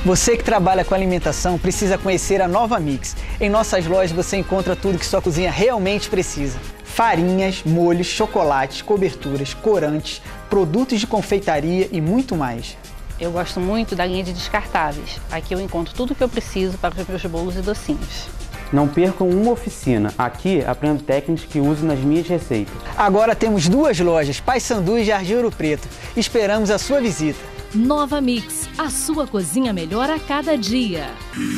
Você que trabalha com alimentação precisa conhecer a Nova Mix. Em nossas lojas você encontra tudo que sua cozinha realmente precisa. Farinhas, molhos, chocolates, coberturas, corantes, produtos de confeitaria e muito mais. Eu gosto muito da linha de descartáveis. Aqui eu encontro tudo o que eu preciso para os meus bolos e docinhos. Não percam uma oficina. Aqui aprendo técnicas que uso nas minhas receitas. Agora temos 2 lojas, Paissandu e Jardim Ouro Preto. Esperamos a sua visita. Nova Mix, a sua cozinha melhor a cada dia.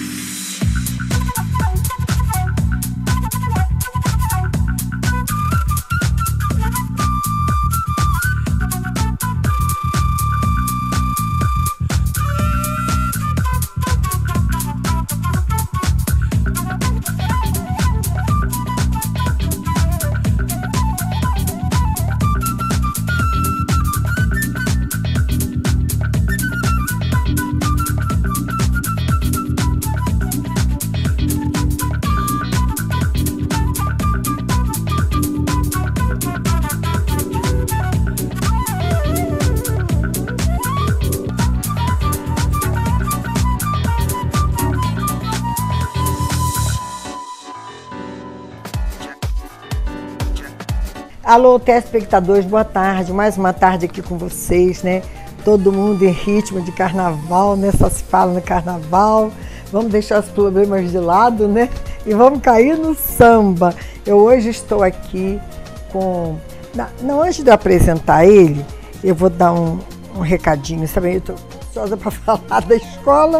Alô, telespectadores, boa tarde. Mais uma tarde aqui com vocês, né? Todo mundo em ritmo de carnaval, né? Só se fala no carnaval. Vamos deixar os problemas de lado, né? E vamos cair no samba. Eu hoje estou aqui com... Não, antes de eu apresentar ele, eu vou dar um recadinho, sabe? Eu estou ansiosa para falar da escola.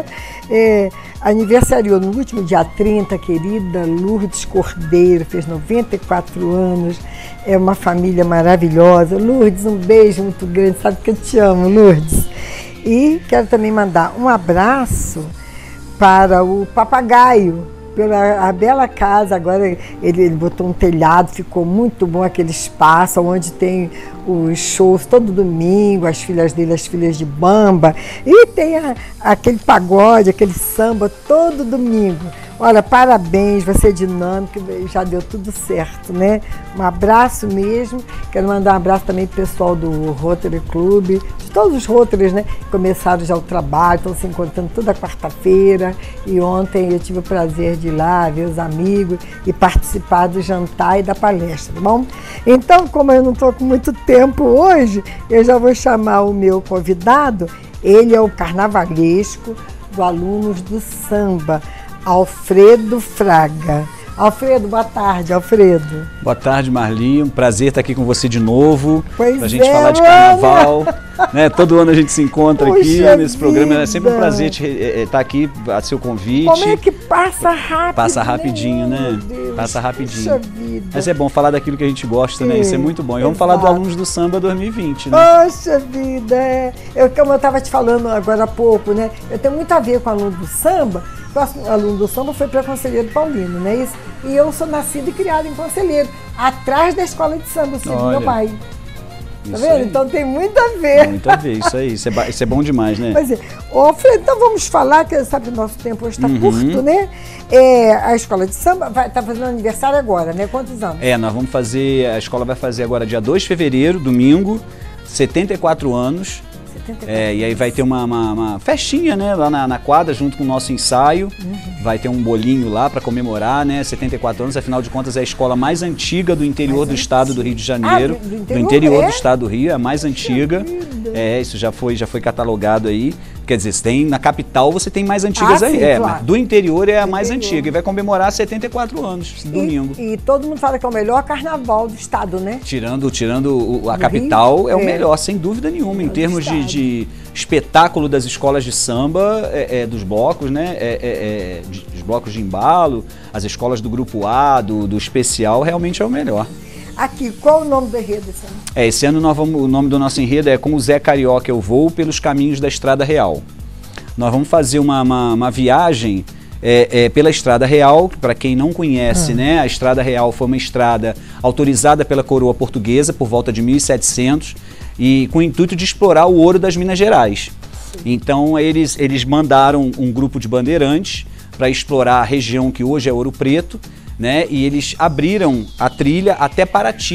Aniversariou no último dia 30, querida Lourdes Cordeiro, fez 94 anos. É uma família maravilhosa. Lourdes, um beijo muito grande, sabe que eu te amo, Lourdes. E quero também mandar um abraço para o papagaio, pela bela casa. Agora ele botou um telhado, ficou muito bom aquele espaço onde tem os shows todo domingo, as filhas dele, as filhas de Bamba, e tem aquele pagode, aquele samba todo domingo. Olha, parabéns, você é dinâmico, já deu tudo certo, né? Um abraço mesmo. Quero mandar um abraço também pro pessoal do Rotary Club, de todos os Rotarys, né? Começaram já o trabalho, estão se encontrando toda quarta-feira. E ontem eu tive o prazer de ir lá ver os amigos e participar do jantar e da palestra, tá bom? Então, como eu não estou com muito tempo hoje, eu já vou chamar o meu convidado. Ele é o carnavalesco do Alunos do Samba, Alfredo Fraga. Alfredo, boa tarde, Alfredo. Boa tarde, Marli. Um prazer estar aqui com você de novo. Pois pra gente falar de carnaval. Né? Todo ano a gente se encontra aqui nesse programa. É sempre um prazer estar aqui, a seu convite. Como é que passa rápido? Passa rapidinho, né? Passa rapidinho. Mas é bom falar daquilo que a gente gosta, né? Isso é muito bom. E vamos falar do Alunos do Samba 2020, né? Poxa vida, como eu estava te falando agora há pouco, né? Eu tenho muito a ver com o Aluno do Samba. O Aluno do Samba foi para Conselheiro Paulino, né? E eu sou nascida e criada em Conselheiro, atrás da escola de samba, do meu pai. Tá vendo? Aí. Então tem muito a ver. Muito a ver, isso aí. Isso é bom demais, né? Pois é. Alfredo, então vamos falar, que sabe, o nosso tempo hoje está curto, né? A escola de samba está fazendo aniversário agora, né? Quantos anos? Nós vamos fazer, a escola vai fazer agora dia 2 de fevereiro, domingo, 74 anos. E aí vai ter uma festinha, né, lá na quadra, junto com o nosso ensaio. Vai ter um bolinho lá para comemorar, né, 74 anos, afinal de contas é a escola mais antiga do interior do estado do Rio de Janeiro. Do interior do estado do Rio, é a mais antiga. Isso já foi catalogado aí. Quer dizer, você tem, na capital você tem mais antigas aí. Sim, claro. Mas do interior é a mais antiga e vai comemorar 74 anos, domingo. E todo mundo fala que é o melhor carnaval do estado, né? Tirando a capital, Rio, é o melhor, sem dúvida nenhuma, em termos de espetáculo das escolas de samba, dos blocos, né? Dos blocos de embalo, as escolas do grupo A, do especial, realmente é o melhor. Aqui, qual o nome do enredo esse ano? Esse ano o nome do nosso enredo é Com o Zé Carioca Eu Vou pelos Caminhos da Estrada Real. Nós vamos fazer uma viagem pela Estrada Real, para quem não conhece, né? A Estrada Real foi uma estrada autorizada pela coroa portuguesa por volta de 1700 e com o intuito de explorar o ouro das Minas Gerais. Então eles mandaram um grupo de bandeirantes para explorar a região que hoje é Ouro Preto, né? E eles abriram a trilha até Paraty,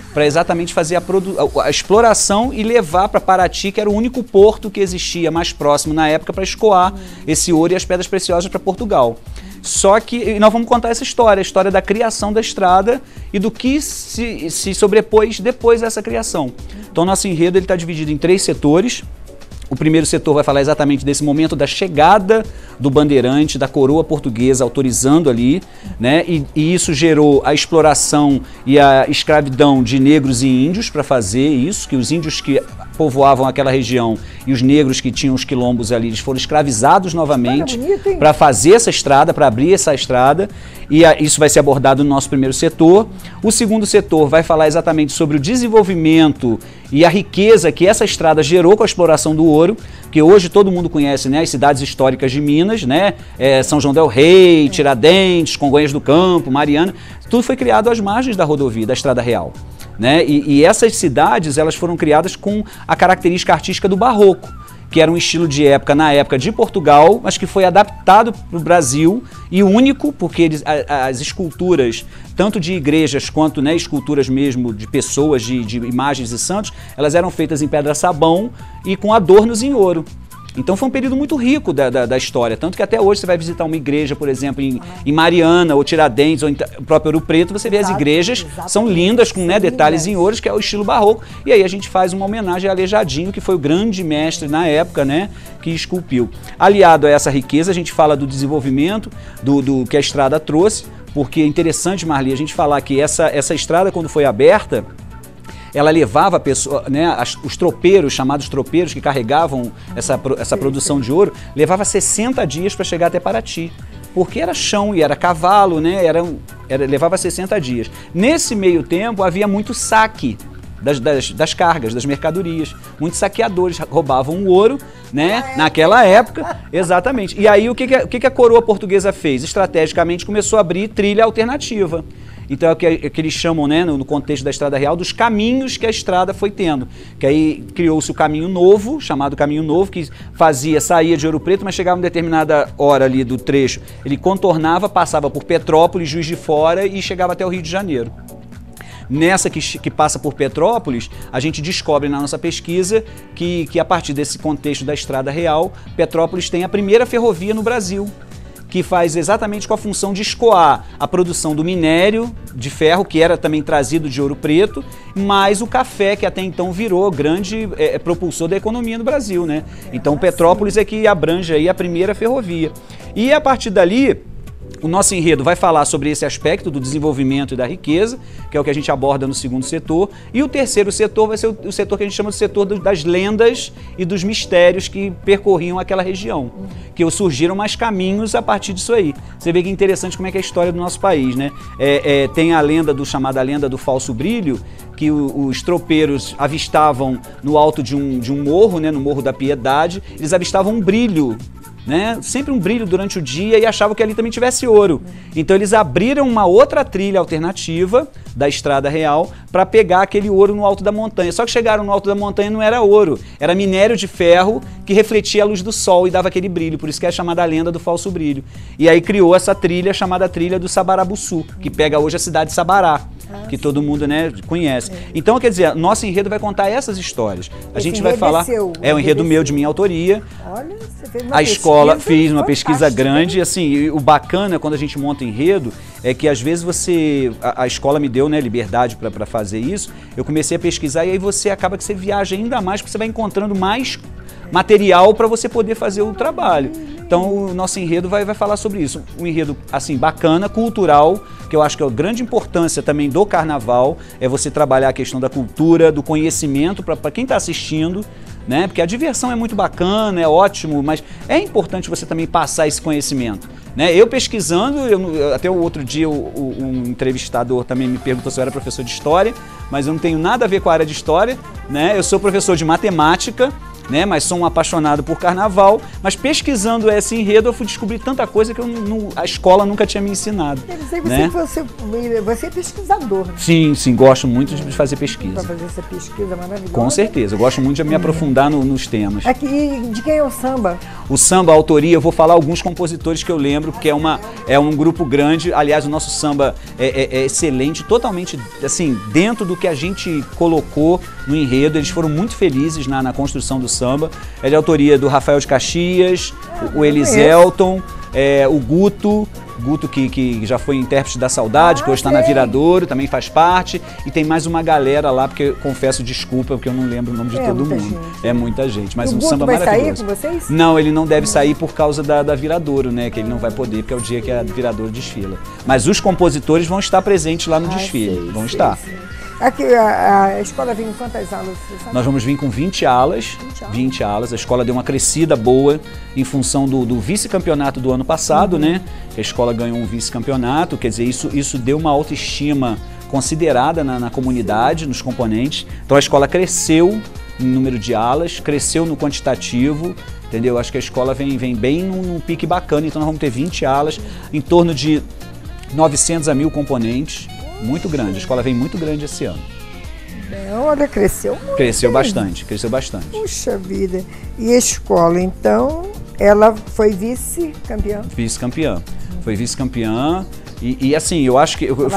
para exatamente fazer a exploração e levar para Paraty, que era o único porto que existia mais próximo na época para escoar esse ouro e as pedras preciosas para Portugal. Só que nós vamos contar essa história, a história da criação da estrada e do que se sobrepôs depois dessa criação. Então, nosso enredo está dividido em 3 setores. O primeiro setor vai falar exatamente desse momento da chegada do bandeirante, da coroa portuguesa autorizando ali, né? E isso gerou a exploração e a escravidão de negros e índios para fazer isso, que os índios que povoavam aquela região e os negros que tinham os quilombos ali, eles foram escravizados novamente para fazer essa estrada, para abrir essa estrada, e isso vai ser abordado no nosso primeiro setor. O segundo setor vai falar exatamente sobre o desenvolvimento e a riqueza que essa estrada gerou com a exploração do ouro, que hoje todo mundo conhece, né, as cidades históricas de Minas, né, São João del Rei, Tiradentes, Congonhas do Campo, Mariana, tudo foi criado às margens da rodovia, da Estrada Real. Né? E essas cidades, elas foram criadas com a característica artística do barroco, que era um estilo de época, na época de Portugal, mas que foi adaptado para o Brasil e único, porque as esculturas, tanto de igrejas quanto, né, esculturas mesmo de pessoas, de imagens de santos, elas eram feitas em pedra-sabão e com adornos em ouro. Então foi um período muito rico da história, tanto que até hoje você vai visitar uma igreja, por exemplo, em Mariana, ou Tiradentes, ou o próprio Ouro Preto, você vê as igrejas, são lindas, com, né, detalhes em ouros, que é o estilo barroco, e aí a gente faz uma homenagem a Aleijadinho, que foi o grande mestre na época, né, que esculpiu. Aliado a essa riqueza, a gente fala do desenvolvimento, do que a estrada trouxe, porque é interessante, Marli, a gente falar que essa estrada, quando foi aberta, ela levava a pessoa, né, os tropeiros, chamados tropeiros, que carregavam essa produção de ouro, levava 60 dias para chegar até Paraty. Porque era chão e era cavalo, né, levava 60 dias. Nesse meio tempo havia muito saque das cargas, das mercadorias. Muitos saqueadores roubavam o ouro, né, naquela época, exatamente. E aí o que a coroa portuguesa fez? Estrategicamente começou a abrir trilha alternativa. Então é o que eles chamam, né, no contexto da Estrada Real, dos caminhos que a estrada foi tendo. Que aí criou-se o Caminho Novo, chamado Caminho Novo, que saía de Ouro Preto, mas chegava em determinada hora ali do trecho, ele contornava, passava por Petrópolis, Juiz de Fora e chegava até o Rio de Janeiro. Nessa que passa por Petrópolis, a gente descobre na nossa pesquisa que a partir desse contexto da Estrada Real, Petrópolis tem a primeira ferrovia no Brasil, que faz exatamente com a função de escoar a produção do minério de ferro, que era também trazido de Ouro Preto, mais o café, que até então virou grande propulsor da economia no Brasil, né? Então Petrópolis é que abrange aí a primeira ferrovia. E a partir dali, o nosso enredo vai falar sobre esse aspecto do desenvolvimento e da riqueza, que é o que a gente aborda no segundo setor, e o terceiro setor vai ser o setor que a gente chama de setor das lendas e dos mistérios que percorriam aquela região, que surgiram mais caminhos a partir disso aí. Você vê que é interessante como é que é a história do nosso país, né? Tem a lenda chamada lenda do falso brilho, que os tropeiros avistavam no alto de um morro, né, no Morro da Piedade, eles avistavam um brilho, né? Sempre um brilho durante o dia, e achavam que ali também tivesse ouro. Então eles abriram uma outra trilha alternativa da Estrada Real para pegar aquele ouro no alto da montanha. Só que chegaram no alto da montanha e não era ouro, era minério de ferro que refletia a luz do sol e dava aquele brilho, por isso que é chamada a lenda do falso brilho. E aí criou essa trilha chamada trilha do Sabarabuçu, que pega hoje a cidade de Sabará, que todo mundo, né, conhece. Então, quer dizer, nosso enredo vai contar essas histórias. A gente vai falar... É um enredo meu, de minha autoria. Olha, você fez uma a escola fez uma pesquisa grande, assim, e o bacana quando a gente monta enredo é que às vezes a escola me deu, né, liberdade para fazer isso, eu comecei a pesquisar e aí você acaba que você viaja ainda mais, porque você vai encontrando mais material para você poder fazer o trabalho. Então o nosso enredo vai falar sobre isso, um enredo assim bacana, cultural, que eu acho que é a grande importância também do carnaval, é você trabalhar a questão da cultura, do conhecimento para quem está assistindo, né? Porque a diversão é muito bacana, é ótimo, mas é importante você também passar esse conhecimento, né? Eu pesquisando, até o outro dia um entrevistador também me perguntou se eu era professor de história, mas eu não tenho nada a ver com a área de história, né? Eu sou professor de matemática, né? Mas sou um apaixonado por carnaval, mas pesquisando esse enredo eu fui descobrir tanta coisa que a escola nunca tinha me ensinado. Quer dizer, né? você é pesquisador. Né? Sim, gosto muito de fazer pesquisa. Para fazer essa pesquisa maravilhosa. Com certeza, eu gosto muito de me aprofundar nos temas. Aqui, de quem é o samba? O samba, a autoria, eu vou falar alguns compositores que eu lembro, porque é um grupo grande. Aliás, o nosso samba é excelente, totalmente assim, dentro do que a gente colocou no enredo. Eles foram muito felizes na construção do samba. É de autoria do Rafael de Caxias, o Eliselton, o Guto que já foi intérprete da Saudade, que hoje está na Viradouro, também faz parte. E tem mais uma galera lá, porque eu confesso desculpa, porque eu não lembro o nome de todo mundo. Gente. É muita gente, mas um samba maravilhoso. Vai sair com vocês? Não, ele não deve sair por causa da Viradouro, né? Que ele não vai poder, porque é o dia que a Viradouro desfila. Mas os compositores vão estar presentes lá no desfile, vão estar. Sei. Aqui, a escola vem com quantas alas? Nós vamos vir com 20 alas. 20 alas. A escola deu uma crescida boa em função do vice-campeonato do ano passado, né? A escola ganhou um vice-campeonato, quer dizer, isso deu uma autoestima considerada na comunidade, nos componentes. Então a escola cresceu no número de alas, cresceu no quantitativo, entendeu? Acho que a escola vem bem num pique bacana, então nós vamos ter 20 alas, em torno de 900 a 1000 componentes. Muito grande, a escola vem muito grande esse ano. Olha, cresceu muito. Cresceu bastante. Puxa vida. E a escola, então, ela foi vice-campeã? Vice-campeã. Foi vice-campeã e assim, eu acho que eu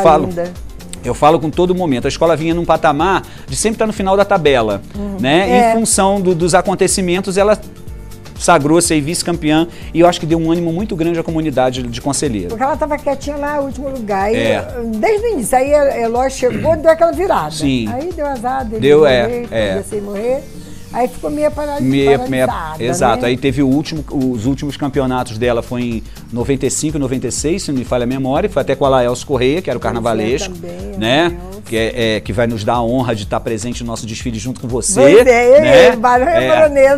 falo com todo momento, a escola vinha num patamar de sempre estar no final da tabela, né? Em função dos acontecimentos, ela sagrou-se aí vice-campeã e eu acho que deu um ânimo muito grande à comunidade de Conselheiro. Porque ela estava quietinha lá no último lugar. Desde o início, aí a Eloy chegou e deu aquela virada. Sim. Aí deu azar dele morrer. Aí ficou meio paralisada. Exato. Né? Aí teve os últimos campeonatos dela foi em 95 e 96, se não me falha a memória. Foi até com a Laelso Correia, que era o carnavalesco, também, né? Que vai nos dar a honra de estar presente no nosso desfile junto com você. Pois né? Baronesa.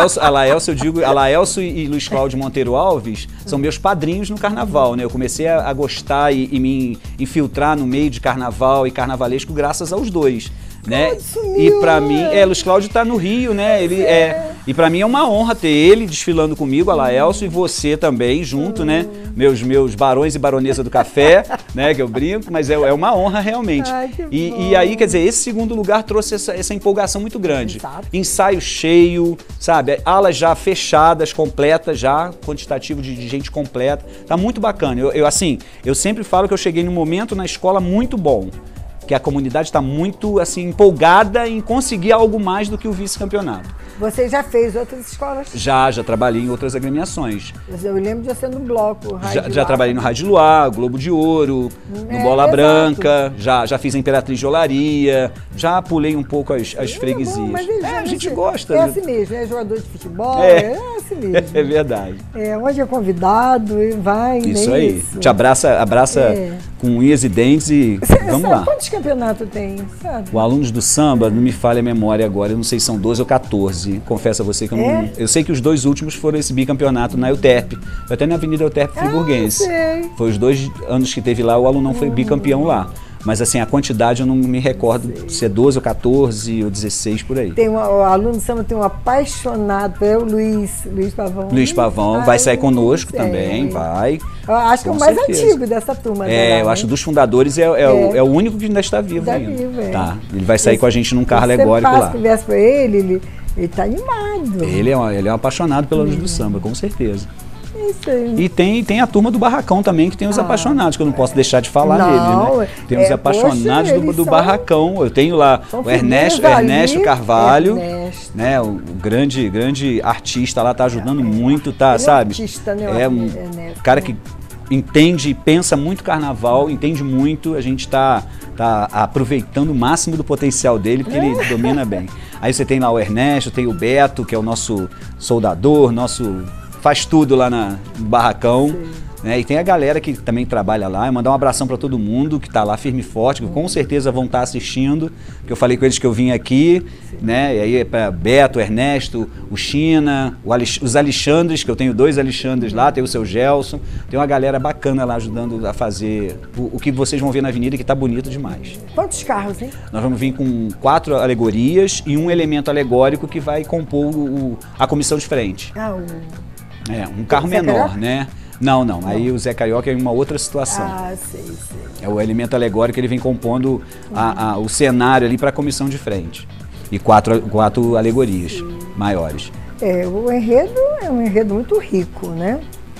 A Laelso e Luiz Cláudio Monteiro Alves são meus padrinhos no carnaval, né? Eu comecei a gostar e me infiltrar no meio de carnaval e carnavalesco graças aos dois. Né? E pra mim, Luiz Cláudio tá no Rio, né? E pra mim é uma honra ter ele desfilando comigo, a Laelso, e você também junto, né? Meus barões e baronesa do café, né? Que eu brinco, mas é uma honra realmente. Ai, e aí, quer dizer, esse segundo lugar trouxe essa empolgação muito grande. Exato. Ensaio cheio, sabe? Alas já fechadas, completas já, quantitativo de gente completa. Tá muito bacana. Eu sempre falo que eu cheguei num momento na escola muito bom. Que a comunidade está muito assim, empolgada em conseguir algo mais do que o vice-campeonato. Você já fez outras escolas? Já trabalhei em outras agremiações. Eu lembro de você no bloco. Já trabalhei no Rádio Luar, Globo de Ouro, no Bola Branca, já fiz a Imperatriz de Olaria, já pulei um pouco as freguesias. Bom, mas a gente gosta. É assim mesmo, é jogador de futebol, é assim mesmo. É verdade. Onde é convidado e vai. Isso aí. Isso. Te abraça com unhas e dentes e vamos lá. Quantos campeonatos tem? Sabe? O Alunos do Samba, não me falha a memória agora, eu não sei se são 12 ou 14. Confesso a você que eu não. Eu sei que os 2 últimos foram esse bicampeonato na Euterpe. Foi até na Avenida Euterpe Friburguense. Foi os 2 anos que teve lá, o Alunão foi bicampeão lá. Mas assim, a quantidade eu não me recordo se é 12 ou 14 ou 16 por aí. O Aluno do Samba tem um apaixonado, é o Luiz Pavão. Luiz Pavão vai sair conosco também, vai. Eu acho que é o mais antigo dessa turma. Eu acho que dos fundadores é o único que ainda está vivo ainda. Tá, ele vai sair com a gente num carro alegórico lá. Se conversa com ele tá animado. Ele é um apaixonado pelo Alunos do Samba, com certeza. Isso aí. E tem a turma do Barracão também, que tem os apaixonados, que eu não posso deixar de falar nele, né? Tem os apaixonados do Barracão. Eu tenho lá o Ernesto Carvalho, né? O grande artista lá, tá ajudando muito, tá, sabe? Artista, né? É um cara que entende e pensa muito carnaval, entende muito, a gente tá aproveitando o máximo do potencial dele, porque ele domina bem. Aí você tem lá o Ernesto, tem o Beto, que é o nosso soldador, faz tudo lá no Barracão, né? E tem a galera que também trabalha lá, eu mandar um abração para todo mundo que está lá firme e forte, que com certeza vão estar assistindo, que eu falei com eles que eu vim aqui, né? E aí é para Beto, Ernesto, o China, os Alexandres, que eu tenho 2 Alexandres lá, tem o seu Gelson, tem uma galera bacana lá ajudando a fazer o que vocês vão ver na avenida, que está bonito demais. Quantos carros, hein? Nós vamos vir com 4 alegorias e um elemento alegórico que vai compor a comissão de frente. Um carro menor, né? Não. Aí o Zé Carioca é uma outra situação. Sei. É o elemento alegórico, ele vem compondo o cenário ali para a comissão de frente. E 4 alegorias maiores. O enredo é um enredo muito rico, né?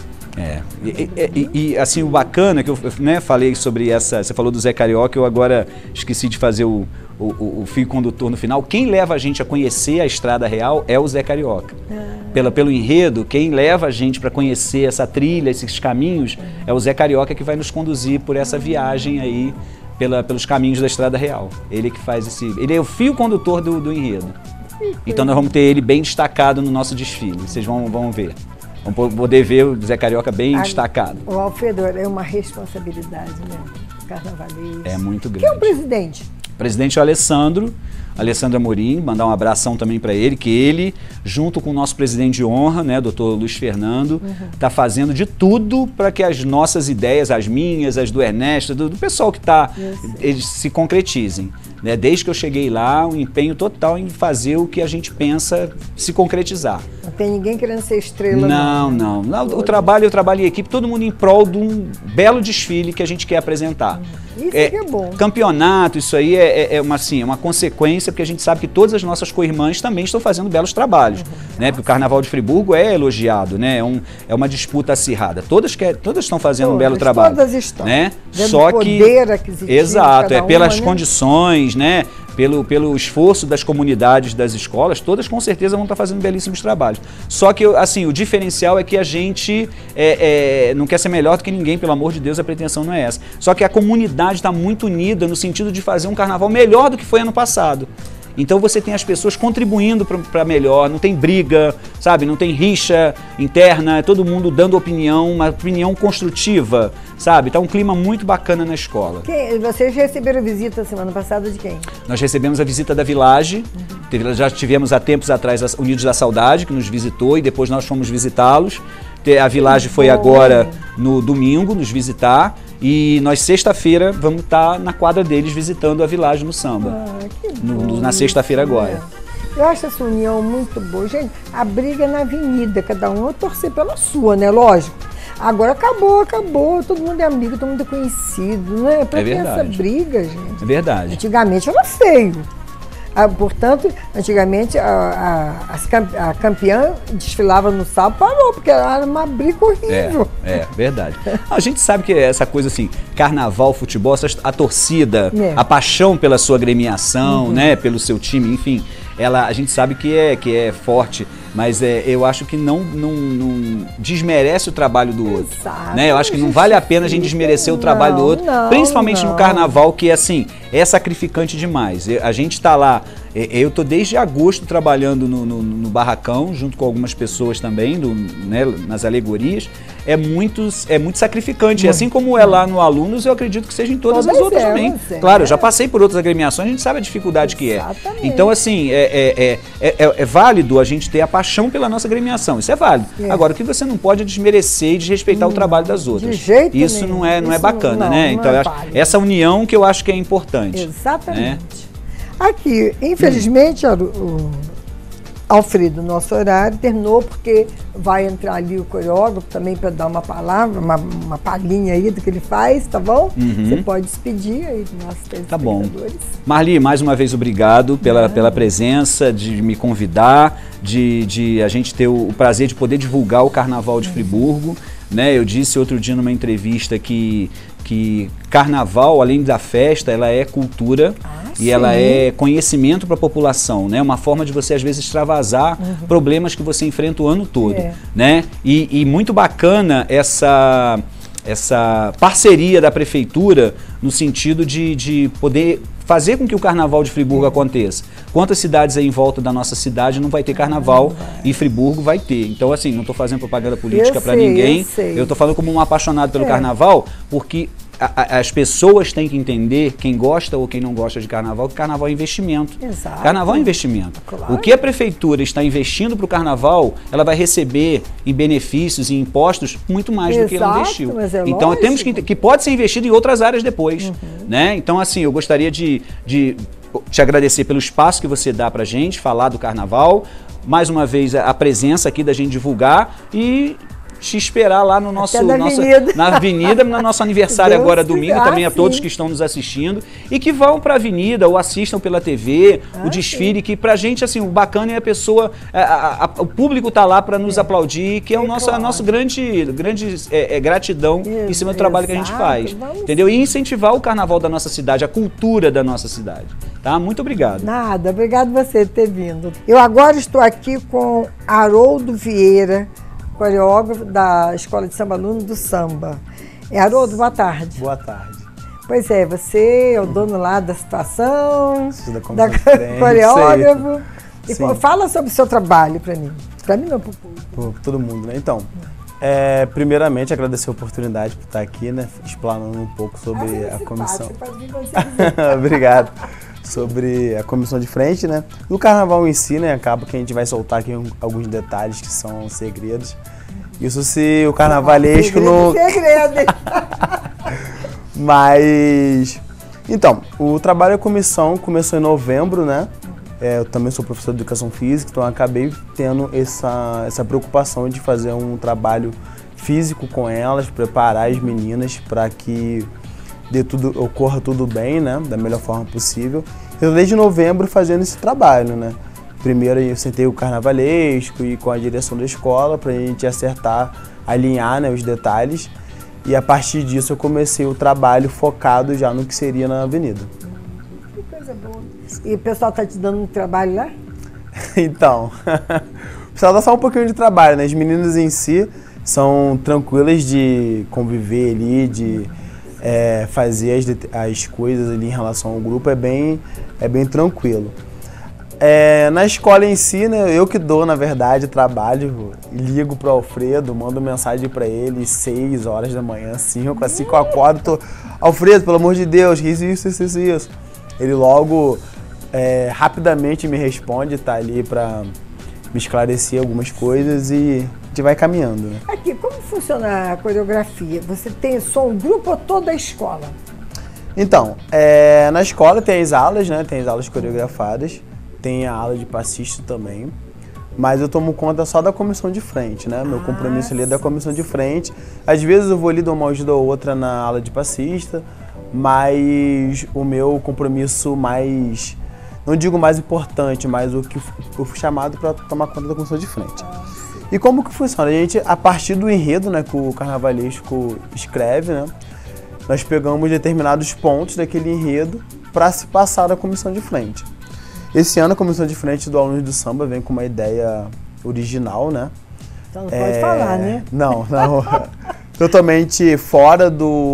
E assim, o bacana que eu falei sobre você falou do Zé Carioca, eu agora esqueci de fazer o fio condutor no final. Quem leva a gente a conhecer a Estrada Real é o Zé Carioca. Pelo enredo, quem leva a gente para conhecer essa trilha, esses caminhos, é o Zé Carioca que vai nos conduzir por essa viagem aí, pelos caminhos da Estrada Real. Ele que faz ele é o fio condutor do enredo. Então nós vamos ter ele bem destacado no nosso desfile, vocês vão ver. Vamos poder ver o Zé Carioca bem destacado. O Alfredo, é uma responsabilidade, né? Carnavalesco. É muito grande. Quem é o presidente? O presidente é o Alessandro Amorim, mandar um abração também para ele, que ele, junto com o nosso presidente de honra, né, doutor Luiz Fernando, está fazendo de tudo para que as nossas ideias, as minhas, as do Ernesto, do pessoal que está, eles se concretizem. Né? Desde que eu cheguei lá, um empenho total em fazer o que a gente pensa se concretizar. Não tem ninguém querendo ser estrela. Não. Eu trabalho em equipe, todo mundo em prol de um belo desfile que a gente quer apresentar. Isso que é bom. Campeonato, isso aí é uma consequência, porque a gente sabe que todas as nossas co-irmãs também estão fazendo belos trabalhos. Né? Porque o Carnaval de Friburgo é elogiado, né? É uma disputa acirrada. Todas estão fazendo um belo trabalho. Todas estão. Né? Só que poder aquisitivo. Exato, pelas condições, né? Pelo esforço das comunidades, das escolas, todas com certeza vão estar fazendo belíssimos trabalhos. Só que, assim, o diferencial é que a gente não quer ser melhor do que ninguém, pelo amor de Deus, a pretensão não é essa. Só que a comunidade está muito unida no sentido de fazer um carnaval melhor do que foi ano passado. Então você tem as pessoas contribuindo para melhor, não tem briga, sabe? Não tem rixa interna, é todo mundo dando opinião, uma opinião construtiva, sabe? Tá um clima muito bacana na escola. Vocês receberam visita semana passada de quem? Nós recebemos a visita da Village, já tivemos há tempos atrás a Unidos da Saudade, que nos visitou, e depois nós fomos visitá-los. A Village foi agora no domingo nos visitar. E nós, sexta-feira, vamos estar na quadra deles visitando a Village no samba. Que bom, na sexta-feira agora. Eu acho essa união muito boa. Gente, a briga é na avenida, cada um vai torcer pela sua, né? Lógico. Agora acabou. Todo mundo é amigo, todo mundo é conhecido, né? Pra que essa briga, gente? É verdade. Antigamente era feio. Portanto, antigamente a campeã desfilava no sábado, parou, porque era uma briga horrível. É verdade. A gente sabe que essa coisa assim, carnaval, futebol, a torcida, a paixão pela sua agremiação, né, pelo seu time, enfim, a gente sabe que é forte, mas eu acho que não desmerece o trabalho do outro. Exato, né? Eu acho que não vale a pena a gente desmerecer o trabalho do outro, principalmente no carnaval, que assim, é sacrificante demais. A gente está lá, eu estou desde agosto trabalhando no barracão, junto com algumas pessoas também, né, nas alegorias. É muito sacrificante. E assim como é lá no Alunos, eu acredito que seja em todas as outras também. Claro, eu já passei por outras agremiações, a gente sabe a dificuldade que é. Então, assim, é válido a gente ter a paixão pela nossa agremiação. Isso é válido. Agora, o que você não pode é desmerecer e desrespeitar o trabalho das outras. De jeito Isso nenhum. não é bacana, né? Então, essa união que eu acho que é importante. Exatamente. Né? Aqui, infelizmente, o Alfredo, nosso horário terminou, porque vai entrar ali o coreógrafo também para dar uma palavra, uma palhinha aí do que ele faz, tá bom? Você pode despedir aí dos nossos telespectadores. Tá bom. Marli, mais uma vez obrigado pela presença, de me convidar, de a gente ter o prazer de poder divulgar o Carnaval de Friburgo. Né? Eu disse outro dia numa entrevista que carnaval, além da festa, ela é cultura e ela é conhecimento para a população, né? Uma forma de você, às vezes, extravasar problemas que você enfrenta o ano todo. Né? E muito bacana essa parceria da prefeitura no sentido de poder fazer com que o Carnaval de Friburgo aconteça. Quantas cidades aí em volta da nossa cidade não vai ter Carnaval e Friburgo vai ter. Então, assim, não estou fazendo propaganda política para ninguém. Eu estou falando como um apaixonado pelo Carnaval, porque as pessoas têm que entender, quem gosta ou quem não gosta de Carnaval, que Carnaval é investimento. Exato. Carnaval é investimento. Claro. O que a prefeitura está investindo para o Carnaval, ela vai receber em benefícios e impostos muito mais do que ela investiu. Mas é então lógico. temos que pode ser investido em outras áreas depois. Né? Então, assim, eu gostaria de te agradecer pelo espaço que você dá para a gente, falar do Carnaval. Mais uma vez, a presença aqui da gente divulgar e te esperar lá no nosso, na avenida, no nosso aniversário agora domingo, também a todos que estão nos assistindo e que vão para a avenida ou assistam pela TV, o desfile, que pra gente, assim, o bacana é a pessoa, o público tá lá para nos aplaudir, que é o nosso grande gratidão em cima do trabalho que a gente faz, entendeu? E incentivar o Carnaval da nossa cidade, a cultura da nossa cidade, tá? Muito obrigado. Nada, obrigado você por ter vindo. Eu agora estou aqui com Haroldo Vieira, coreógrafo da Escola de Samba Aluno do Samba. Haroldo, boa tarde. Boa tarde. Pois é, você é o dono lá da situação, da coreógrafo. E fala sobre o seu trabalho para mim. Para mim não, para o público. Para todo mundo, né? Então, primeiramente agradecer a oportunidade por estar aqui, né? Explanando um pouco sobre a comissão. Você pode vir quando você quiser. Obrigado. Sobre a comissão de frente, né? No Carnaval em si, né? Acaba que a gente vai soltar aqui alguns detalhes que são segredos. Isso se o carnavalesco não... Segredo! Mas... Então, o trabalho da comissão começou em novembro, né? Eu também sou professor de educação física, então acabei tendo essa preocupação de fazer um trabalho físico com elas, preparar as meninas para que ocorra tudo bem, né, da melhor forma possível. Eu desde novembro fazendo esse trabalho, né. Primeiro eu sentei o carnavalesco e com a direção da escola para a gente acertar, alinhar, né, os detalhes. E a partir disso eu comecei o trabalho focado já no que seria na avenida. Que coisa boa. E o pessoal está te dando um trabalho lá? Então, o pessoal dá só um pouquinho de trabalho, né. As meninas em si são tranquilas de conviver ali, de fazer as coisas ali em relação ao grupo, é bem tranquilo. Na escola em si, né, eu que dou, na verdade, trabalho, ligo pro Alfredo, mando mensagem para ele 6 horas da manhã, 5, assim que eu acordo, Alfredo, pelo amor de Deus, isso. Ele logo, rapidamente me responde, tá ali para me esclarecer algumas coisas e a gente vai caminhando. Né? Aqui, como funciona a coreografia? Você tem só um grupo ou toda a escola? Então, na escola tem as aulas, né? Tem as aulas coreografadas, tem a aula de passista também, mas eu tomo conta só da comissão de frente, né? Meu compromisso ali é da comissão de frente. Às vezes eu vou ali dar uma ajuda ou outra na aula de passista, mas o meu compromisso mais, não digo mais importante, mas o que eu fui chamado para tomar conta da comissão de frente. E como que funciona? A gente, a partir do enredo, né, que o carnavalesco escreve, né, nós pegamos determinados pontos daquele enredo para se passar da comissão de frente. Esse ano a comissão de frente do Alunos do Samba vem com uma ideia original, né? Então não pode falar, né? Não. Totalmente fora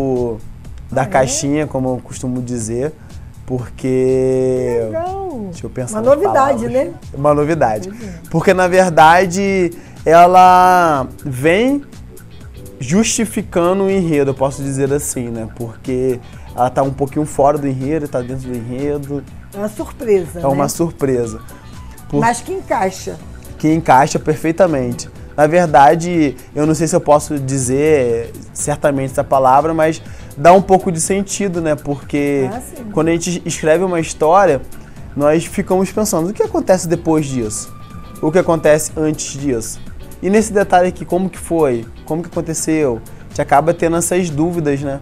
da caixinha, como eu costumo dizer, porque... Legal. Deixa eu pensar. Uma novidade, né? Uma novidade. Porque, na verdade, ela vem justificando o enredo, eu posso dizer assim, né? Porque ela tá um pouquinho fora do enredo, tá dentro do enredo. É uma surpresa, É uma surpresa. Mas que encaixa. Que encaixa perfeitamente. Na verdade, eu não sei se eu posso dizer certamente essa palavra, mas dá um pouco de sentido, né? Porque quando a gente escreve uma história, nós ficamos pensando, o que acontece depois disso? O que acontece antes disso? E nesse detalhe aqui, como que foi? Como que aconteceu? A gente acaba tendo essas dúvidas, né?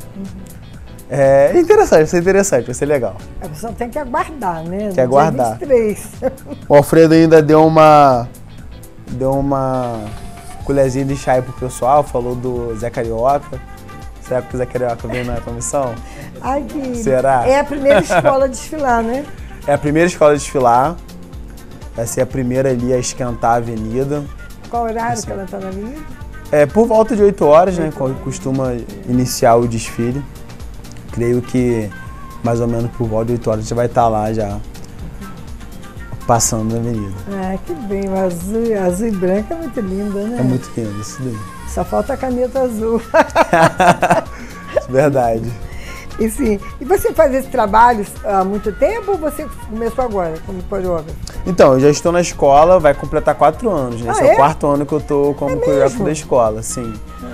É interessante, vai ser legal. A pessoa tem que aguardar, né? Tem que aguardar. Dia 23. O Alfredo ainda deu uma colherzinha de chá aí pro pessoal, falou do Zé Carioca. Será que o Zé Carioca veio na comissão? Ai, que... Será? É a primeira escola a desfilar, né? É a primeira escola a desfilar. Vai ser a primeira ali a esquentar a avenida. Qual horário que ela tá na avenida? Por volta de 8 horas, né, costuma iniciar o desfile. Creio que mais ou menos por volta de 8 horas a gente vai estar lá já, passando na avenida. Ah, que bem, o azul e branco é muito lindo, né? É muito lindo isso daí. Só falta a caneta azul. Verdade. E sim, e você faz esse trabalho há muito tempo ou você começou agora como coreógrafo? Então, eu já estou na escola, vai completar 4 anos, né? Esse é o 4º ano que eu estou como coreógrafo da escola, sim.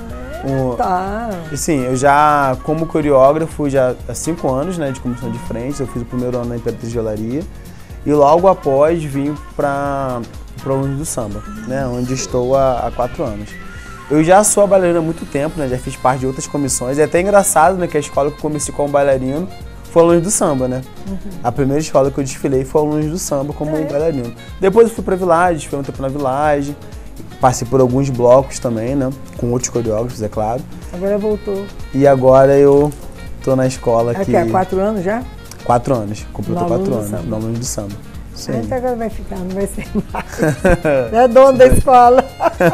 Tá. E sim, eu já, como coreógrafo, já há 5 anos, né, de comissão de frente, eu fiz o primeiro ano na Imperatriz de Olaria e logo após vim para o Alunos do Samba, né, onde estou há 4 anos. Eu já sou bailarina há muito tempo, né, já fiz parte de outras comissões, é até engraçado, né, que a escola que eu comecei como bailarino foi Alunos do Samba, né. A primeira escola que eu desfilei foi Alunos do Samba como bailarino. Depois eu fui para a Village, fui um tempo na Village, passei por alguns blocos também, né, com outros coreógrafos, é claro. Agora voltou. E agora eu tô na escola aqui. Há 4 anos já? 4 anos, completou 4 anos, Samba. no Alunos do Samba. Sim. Então agora vai ficar, não vai ser mais. Não é dono da escola.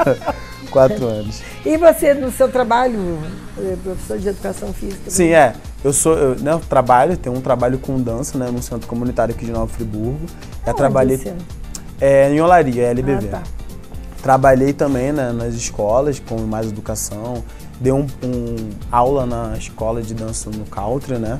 4 anos. E você, no seu trabalho, professor de educação física? Sim, eu trabalho, tenho um trabalho com dança, né, no centro comunitário aqui de Nova Friburgo. Já trabalhei em Olaria, LBV. Ah, tá. Trabalhei também, né, nas escolas com mais educação, dei aula na escola de dança no country, né?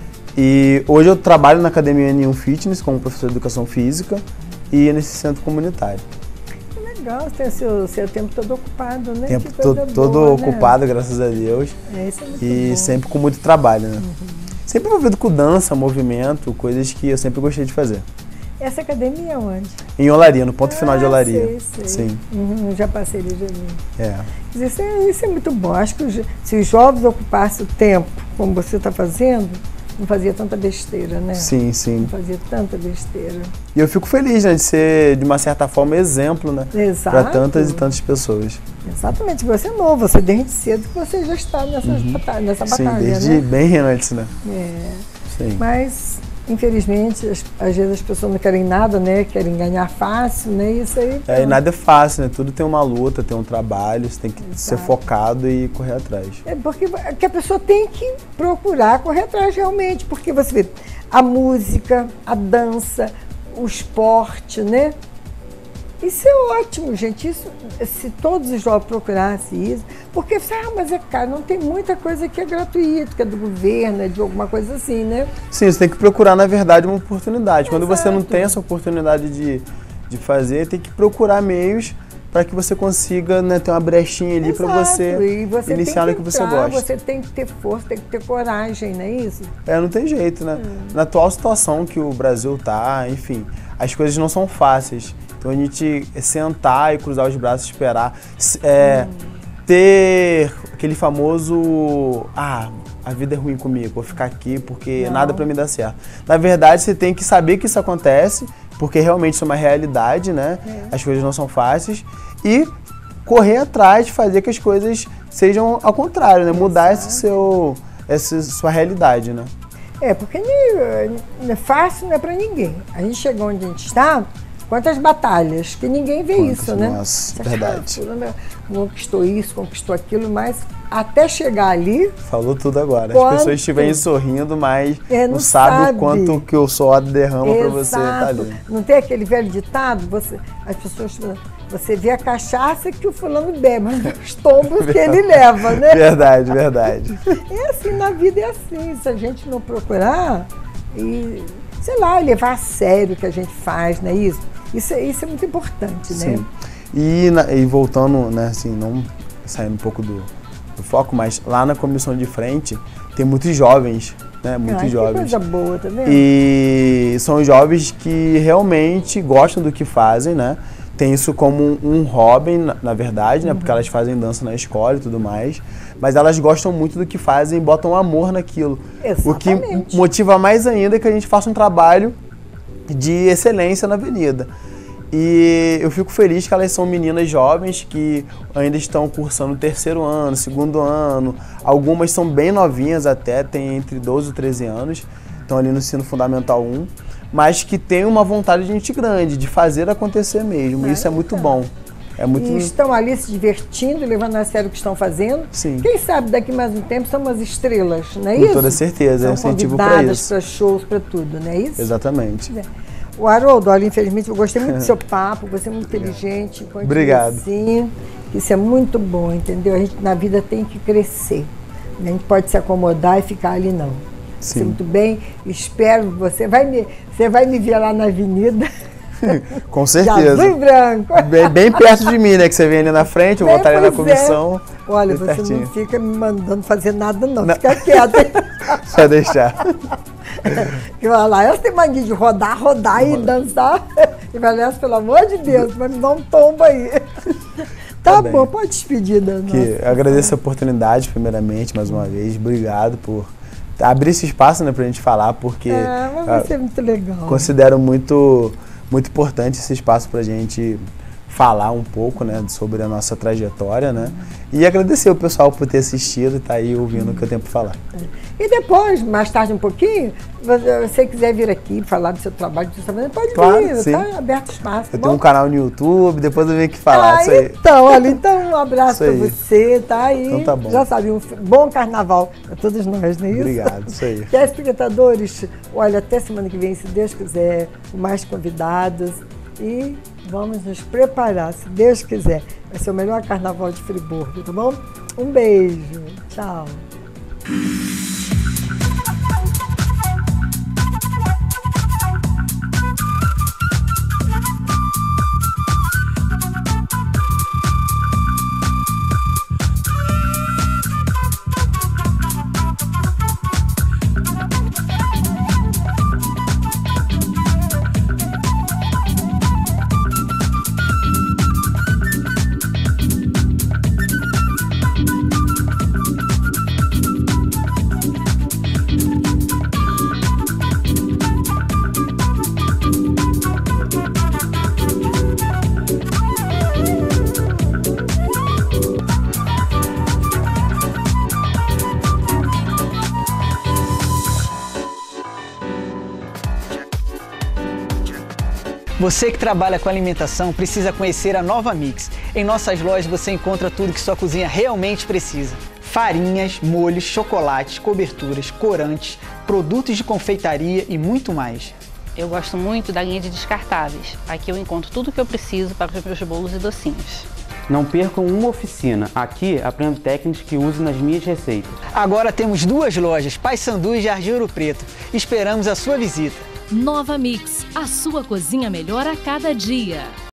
E hoje eu trabalho na Academia N1 Fitness como professor de educação física e nesse centro comunitário. Que legal, você tem o seu tempo todo ocupado, né? Tempo todo ocupado, graças a Deus. Isso é muito e bom. sempre com muito trabalho, né? Sempre envolvido com dança, movimento, coisas que eu sempre gostei de fazer. Essa academia é onde? Em Olaria, no ponto final de Olaria. Sei. Sim. Já passei ali, já vi. É. Isso é muito bom. Acho que se os jovens ocupassem o tempo, como você está fazendo, não fazia tanta besteira, né? Sim, sim. Não fazia tanta besteira. E eu fico feliz, né, de ser, de uma certa forma, exemplo, né? Exato. Para tantas e tantas pessoas. Exatamente. Você é novo, você desde cedo que você já está nessa batalha, Sim, desde né? bem antes, né? Sim. Mas, infelizmente, às vezes as pessoas não querem nada, né? Querem ganhar fácil, né? Isso aí. E nada é fácil, né? Tudo tem uma luta, tem um trabalho, você tem que ser focado e correr atrás. É porque a pessoa tem que procurar correr atrás realmente, porque você vê a música, a dança, o esporte, né? Isso é ótimo, gente. Isso, se todos os jovens procurassem isso, porque mas é caro, não tem muita coisa que é gratuito, que é do governo, é de alguma coisa assim, né? Sim, você tem que procurar, na verdade, uma oportunidade. Quando você não Exato. tem essa oportunidade de fazer, tem que procurar meios para que você consiga, né, ter uma brechinha ali para você iniciar no que você gosta. Você tem que ter força, tem que ter coragem, não é isso? Não tem jeito, né? Na atual situação que o Brasil tá, enfim, as coisas não são fáceis. Então a gente sentar e cruzar os braços e esperar, ter aquele famoso, a vida é ruim comigo, vou ficar aqui porque nada pra mim dá certo. Na verdade, você tem que saber que isso acontece, porque realmente isso é uma realidade, né? As coisas não são fáceis, e correr atrás de fazer que as coisas sejam ao contrário, né? Mudar essa sua realidade, né? Porque não é fácil, não é pra ninguém. A gente chegou onde a gente está. Quantas batalhas, que ninguém vê isso, né? Nossa, verdade. Conquistou isso, conquistou aquilo, mas até chegar ali... Falou tudo agora. As pessoas estiverem sorrindo, mas não sabe o quanto que o suor derrama para você estar ali. Não tem aquele velho ditado? As pessoas... Você vê a cachaça que o fulano bebe, mas os tombos que ele leva, né? Verdade, verdade. É assim, na vida é assim. Se a gente não procurar e, sei lá, levar a sério o que a gente faz, não é isso? Isso é muito importante, né? Sim. E voltando, né, assim, não saindo um pouco do foco, mas lá na comissão de frente tem muitos jovens, né? Muitos jovens. Que coisa boa, tá vendo? E são jovens que realmente gostam do que fazem, né? Tem isso como um hobby, na verdade, né? Porque elas fazem dança na escola e tudo mais. Mas elas gostam muito do que fazem e botam amor naquilo. Exatamente. O que motiva mais ainda é que a gente faça um trabalho de excelência na avenida. E eu fico feliz que elas são meninas jovens que ainda estão cursando o 3º ano, 2º ano. Algumas são bem novinhas até, têm entre 12 e 13 anos. Estão ali no ensino fundamental 1. Mas que têm uma vontade de gente grande, de fazer acontecer mesmo. E isso é muito bom. E estão ali se divertindo, levando a sério o que estão fazendo. Sim. Quem sabe daqui mais um tempo são umas estrelas, não é isso? Com toda certeza, é um incentivo para isso. Convidadas para shows, para tudo, não é isso? Exatamente. O Haroldo, olha, infelizmente eu gostei muito do seu papo, você é muito inteligente. Obrigado. Assim, isso é muito bom, entendeu? A gente na vida tem que crescer. A gente pode se acomodar e ficar ali, não. Sim. Você muito bem, espero que você vai me ver lá na avenida. Com certeza. De azul e branco. Bem perto de mim, né? Que você vem ali na frente, eu vou estar ali na comissão. Olha, você pertinho. não fica me mandando fazer nada, não. Fica quieta. Só deixar. Que vai lá, eu tenho mania de rodar e dançar. E vai nessa, pelo amor de Deus, vai me dar um tombo aí. Tá bom, pode despedir, Dana. Agradeço a oportunidade, primeiramente, mais uma vez. Obrigado por abrir esse espaço, né, pra gente falar, porque mas vai ser muito legal. Considero muito importante esse espaço pra gente falar um pouco, né, sobre a nossa trajetória, né? E agradecer o pessoal por ter assistido e tá aí ouvindo o que eu tenho pra falar. E depois, mais tarde um pouquinho, se você quiser vir aqui falar do seu trabalho, do seu trabalho, pode vir, sim. Tá aberto espaço. Eu tenho um canal no YouTube, depois eu venho aqui falar isso aí. Então, olha, um abraço pra você, tá aí. Então tá bom. Já sabe, um bom carnaval pra todos nós, não é isso? Obrigado, isso aí. Telespectadores, olha, até semana que vem, se Deus quiser, com mais convidados e vamos nos preparar, se Deus quiser. Vai ser o melhor carnaval de Friburgo, tá bom? Um beijo, tchau. Você que trabalha com alimentação precisa conhecer a Nova Mix. Em nossas lojas você encontra tudo que sua cozinha realmente precisa. Farinhas, molhos, chocolates, coberturas, corantes, produtos de confeitaria e muito mais. Eu gosto muito da linha de descartáveis. Aqui eu encontro tudo o que eu preciso para os meus bolos e docinhos. Não percam uma oficina. Aqui aprendo técnicas que uso nas minhas receitas. Agora temos 2 lojas, Paissandu e Jardim Ouro Preto. Esperamos a sua visita. Nova Mix, a sua cozinha melhor a cada dia.